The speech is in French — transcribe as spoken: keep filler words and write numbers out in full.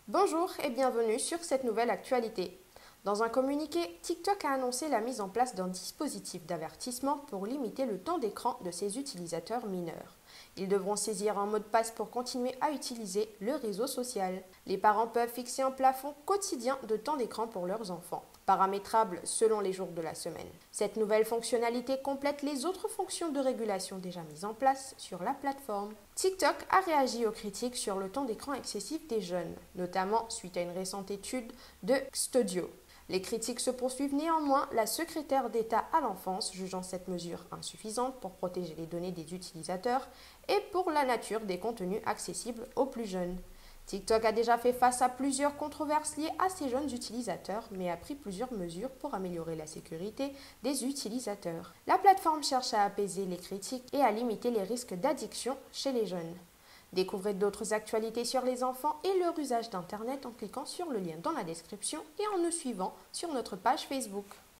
Bonjour et bienvenue sur cette nouvelle actualité. Dans un communiqué, TikTok a annoncé la mise en place d'un dispositif d'avertissement pour limiter le temps d'écran de ses utilisateurs mineurs. Ils devront saisir un mot de passe pour continuer à utiliser le réseau social. Les parents peuvent fixer un plafond quotidien de temps d'écran pour leurs enfants, paramétrable selon les jours de la semaine. Cette nouvelle fonctionnalité complète les autres fonctions de régulation déjà mises en place sur la plateforme. TikTok a réagi aux critiques sur le temps d'écran excessif des jeunes, notamment suite à une récente étude de Studio. Les critiques se poursuivent néanmoins, la secrétaire d'État à l'enfance jugeant cette mesure insuffisante pour protéger les données des utilisateurs et pour la nature des contenus accessibles aux plus jeunes. TikTok a déjà fait face à plusieurs controverses liées à ces jeunes utilisateurs, mais a pris plusieurs mesures pour améliorer la sécurité des utilisateurs. La plateforme cherche à apaiser les critiques et à limiter les risques d'addiction chez les jeunes. Découvrez d'autres actualités sur les enfants et leur usage d'Internet en cliquant sur le lien dans la description et en nous suivant sur notre page Facebook.